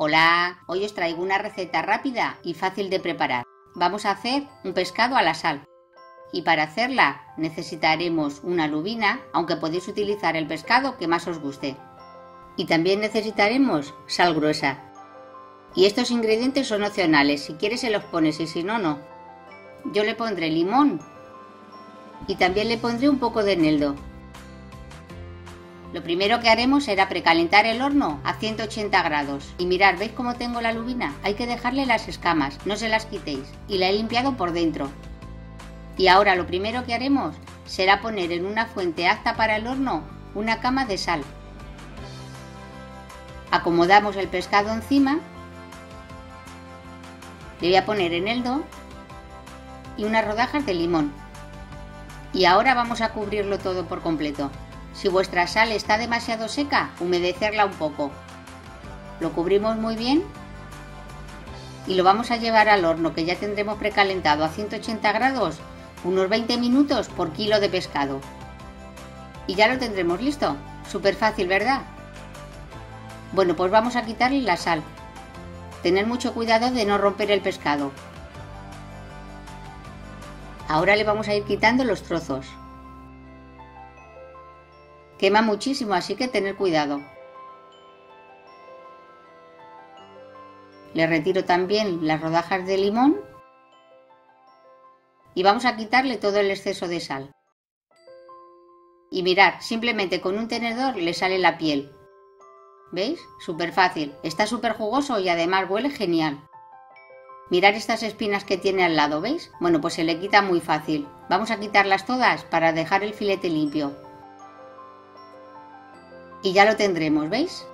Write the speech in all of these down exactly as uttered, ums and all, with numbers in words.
Hola, hoy os traigo una receta rápida y fácil de preparar. Vamos a hacer un pescado a la sal. Y para hacerla necesitaremos una lubina, aunque podéis utilizar el pescado que más os guste. Y también necesitaremos sal gruesa. Y estos ingredientes son opcionales, si quieres se los pones y si no, no. Yo le pondré limón y también le pondré un poco de eneldo. Lo primero que haremos será precalentar el horno a ciento ochenta grados. Y mirad, ¿veis cómo tengo la lubina? Hay que dejarle las escamas, no se las quitéis. Y la he limpiado por dentro. Y ahora lo primero que haremos será poner en una fuente apta para el horno una cama de sal. Acomodamos el pescado encima. Le voy a poner eneldo y unas rodajas de limón. Y ahora vamos a cubrirlo todo por completo. Si vuestra sal está demasiado seca, humedecerla un poco. Lo cubrimos muy bien y lo vamos a llevar al horno, que ya tendremos precalentado a ciento ochenta grados, unos veinte minutos por kilo de pescado. Y ya lo tendremos listo. Súper fácil, ¿verdad? Bueno, pues vamos a quitarle la sal. Tener mucho cuidado de no romper el pescado. Ahora le vamos a ir quitando los trozos. Quema muchísimo, así que tener cuidado. Le retiro también las rodajas de limón y vamos a quitarle todo el exceso de sal. Y mirad, simplemente con un tenedor le sale la piel. ¿Veis? Súper fácil. Está súper jugoso y además huele genial. Mirad estas espinas que tiene al lado, ¿veis? Bueno, pues se le quita muy fácil. Vamos a quitarlas todas para dejar el filete limpio. Y ya lo tendremos, ¿veis?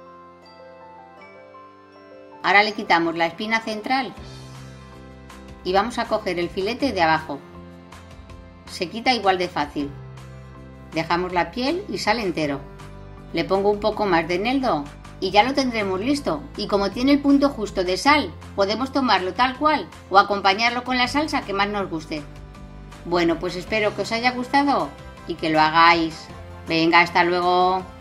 Ahora le quitamos la espina central y vamos a coger el filete de abajo. Se quita igual de fácil. Dejamos la piel y sale entero. Le pongo un poco más de eneldo y ya lo tendremos listo. Y como tiene el punto justo de sal, podemos tomarlo tal cual o acompañarlo con la salsa que más nos guste. Bueno, pues espero que os haya gustado y que lo hagáis. Venga, hasta luego.